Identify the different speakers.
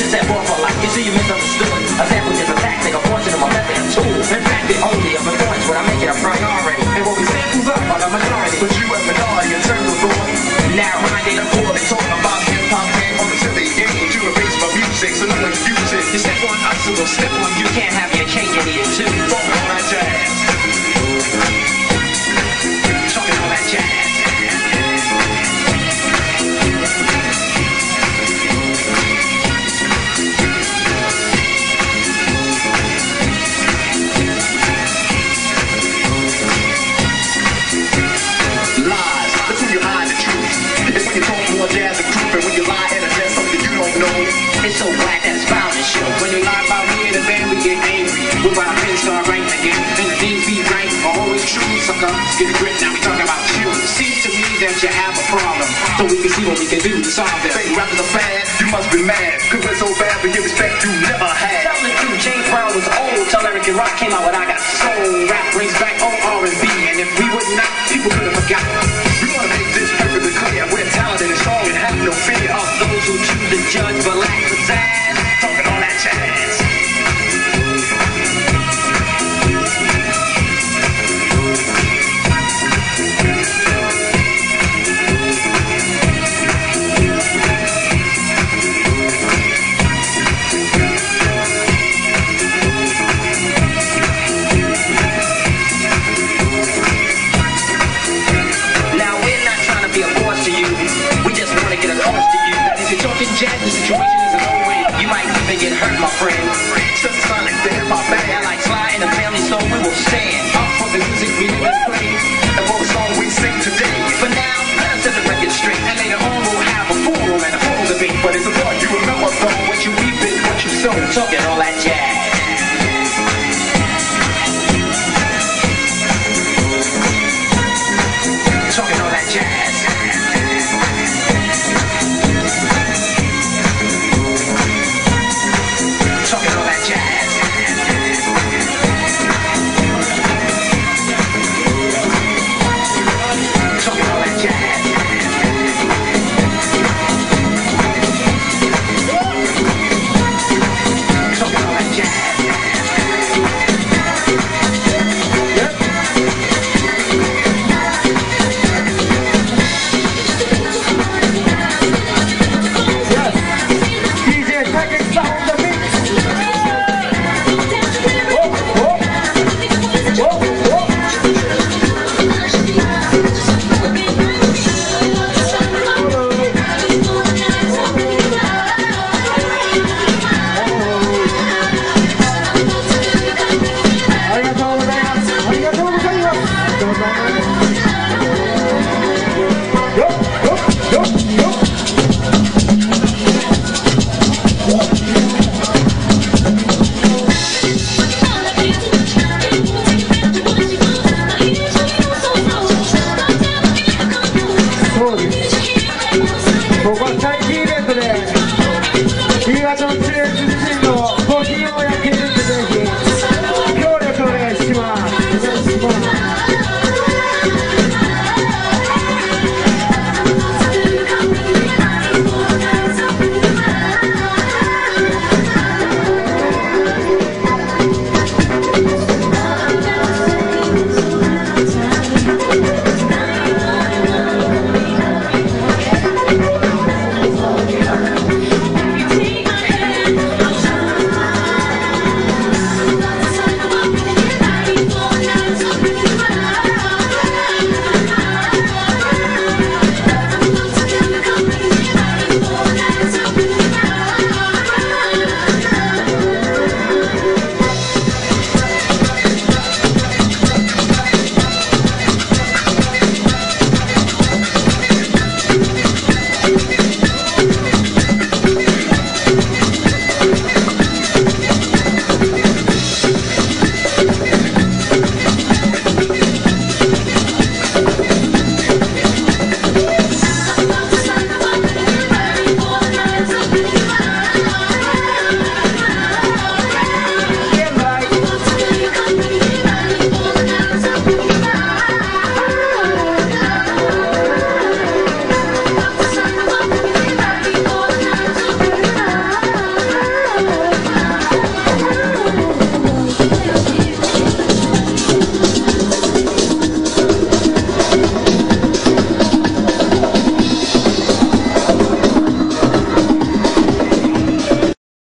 Speaker 1: step off a lot. You see, you misunderstood. A sample is a tactic, a portion of my method, a tool. In fact, the only of importance when I make it a priority. And what we samples up are the majority. But you a minority in terms of thought. Narrow-minded, I'm poorly talking about hip-hop and on the silly game. You erase my music, so no one's using. You step on us, so we'll step on you. Can't have your cake and eat it too. Talking all that jazz. Talking all that jazz. It's so whack that it's bound to show. When you lie about me in the band, we get angry. We're about to start writing again. And the things we write are always true, sucker. Get a grip, now we talking about you. It seems to me that you have a problem, so we can see what we can do to solve it. Fake rappers are bad, you must be mad. Cause we're so bad, we get respect you never had. Tell the truth, James Brown was old. Tell Eric and Rock came out with I Got Soul. Rap brings back